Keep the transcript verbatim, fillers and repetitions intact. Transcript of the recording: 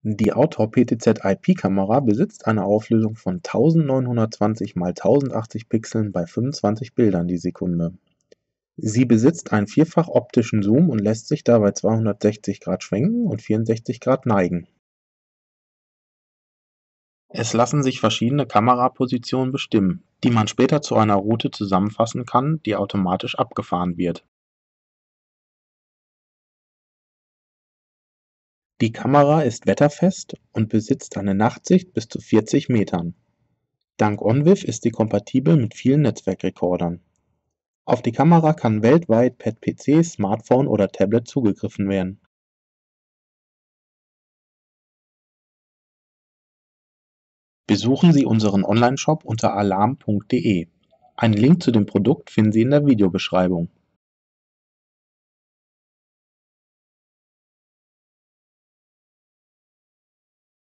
Die Autor P T Z-I P-Kamera besitzt eine Auflösung von eintausendneunhundertzwanzig mal tausendachtzig Pixeln bei fünfundzwanzig Bildern die Sekunde. Sie besitzt einen vierfach optischen Zoom und lässt sich dabei zweihundertsechzig Grad schwenken und vierundsechzig Grad neigen. Es lassen sich verschiedene Kamerapositionen bestimmen, die man später zu einer Route zusammenfassen kann, die automatisch abgefahren wird. Die Kamera ist wetterfest und besitzt eine Nachtsicht bis zu vierzig Metern. Dank OnVIF ist sie kompatibel mit vielen Netzwerkrekordern. Auf die Kamera kann weltweit per P C, Smartphone oder Tablet zugegriffen werden. Besuchen Sie unseren Onlineshop unter alarm punkt de. Einen Link zu dem Produkt finden Sie in der Videobeschreibung.